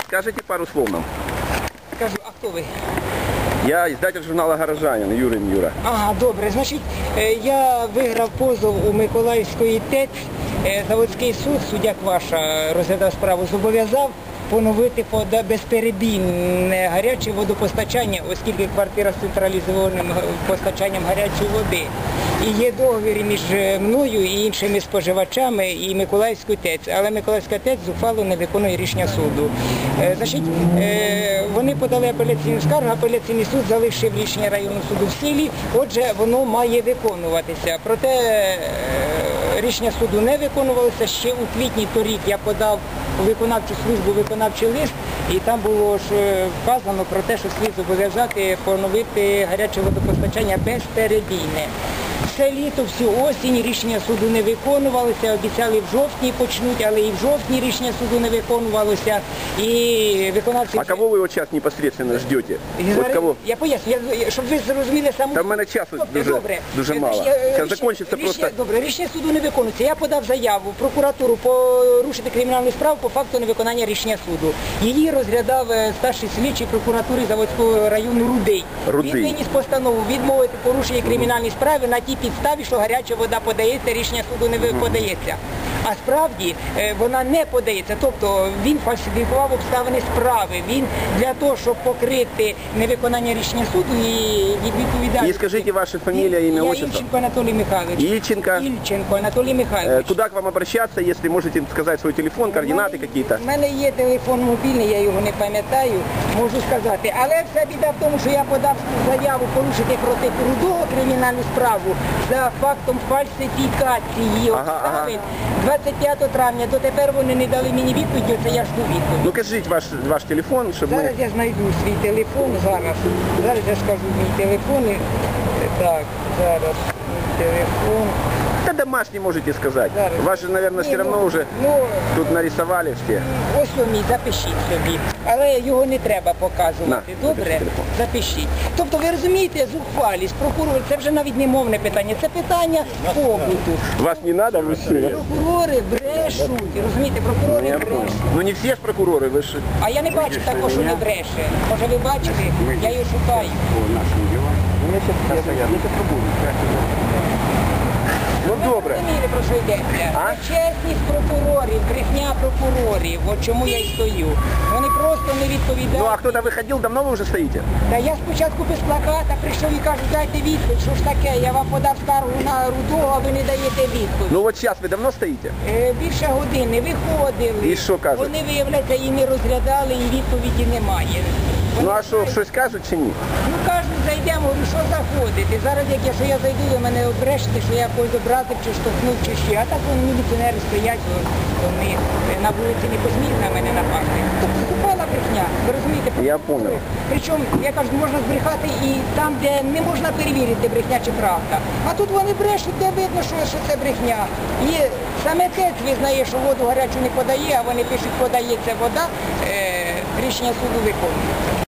Скажите пару слов нам. Кажу, а хто ви? Я издатель журнала «Горожанин» Юра. Ага, добре. Значить, я виграв позов у Миколаївської ТЕЦ. Заводський суд, суддя Кваша, розглядав справу, зобов'язав поновити безперебійне гаряче водопостачання, оскільки квартира з централізованим постачанням гарячої води. І є договір між мною і іншими споживачами і Миколаївською ТЕЦ. Але Миколаївська ТЕЦ зухвало не виконує рішення суду. Значить, вони подали апеляційну скаргу, апеляційний суд залишив рішення районного суду в силі, отже, воно має виконуватися. Проте рішення суду не виконувалося. Ще у квітні торік я подав у виконавчу службу виконавчий лист, і там було ж вказано про те, що слід зобов'язати поновити гаряче водопостачання безперебійне. Все літо, всю осінь рішення суду не виконувалося, обіцяли в жовтні почнуть, але і в жовтні рішення суду не виконувалося. І виконавці... А кого вы вот сейчас непосредственно ждете? Вот кого? Я поясню, щоб ви зрозуміли саму... Там в мене часу дуже мало. Зараз закінчиться просто... Добре, рішення суду не виконується. Я подав заяву в прокуратуру порушити кримінальну справу по факту невиконання рішення суду. Її розглядав старший слідчий прокуратури Заводського району Рудий. Він виніс постанову відмовити порушення кримінальної справи на тій підставі, що гаряча вода подається, рішення суду не подається. А справді вона не подається, тобто він фальсифікував обставини справи. Він для того, щоб покрити невиконання рішення суду і відповідальність. И скажите ваша фамилия, имя, Я отчество. Ільченко Анатолій Михайлович. Ильченко Анатолій Михайлович. Куда к вам обращаться, если можете сказать свой телефон, координаты какие-то? У мене є телефон мобільний, я його не пам'ятаю, можу сказати. Але вся біда в тому, що я подав заяву порушити проти Рудого кримінальну справу за фактом фальсифікації обставин 25 травня. Дотепер вони не дали мені відповіді, оце я жду відповідь. Ну кажіть ваш телефон, щоб Зараз ми... я знайду свій телефон, зараз я скажу мій телефон. Так, зараз мій телефон. Да домашний можете сказать. Зараз. Вас же, наверное, все равно уже тут нарисовали все. Ось мій, запишіть собі. Але його не треба показувати. Добре? Запишіть. Тобто, ви розумієте, зухвалість, прокурор, це вже навіть не мовне питання, це питання побуту. Вас не надо, вы что? Прокурори брешуть, розумієте, прокурори брешуть. Ну не все ж прокурори, ви ж... А я не бачу такого, що не бреше. Може ви бачите, я його шукаю. Ну добре. Ви розумієте, про що йдеться? Чесність прокурорів, брехня прокурорів, от чому я й стою. Вони просто не відповідають. Ну а хто-то виходив, давно ви вже стоїте? Та я спочатку без плаката прийшов і кажу, дайте відповідь, що ж таке, я вам подав скаргу на Рудого, а ви не даєте відповідь. Ну от зараз ви давно стоїте? Більше години виходили. І що кажуть? Вони, виявляється, її не розглядали і відповіді немає. Ну а що, щось кажуть чи ні? Ну кажуть, зайдемо, говорю, що заходити. Зараз, якщо я зайду, ви мене обрешете, що я когось образив, чи штовхнув, чи ще. А так вони міліціонери стоять, вони на вулиці не посміють на мене напасти. Тобто купала брехня, ви розумієте? Я понял. Причому, я кажу, можна збрехати і там, де не можна перевірити, брехня чи правда. А тут вони брешуть, де видно, що це брехня. І саме ТЕЦ визнає, що воду гарячу не подає, а вони пишуть, подається вода, рішення суду виконується.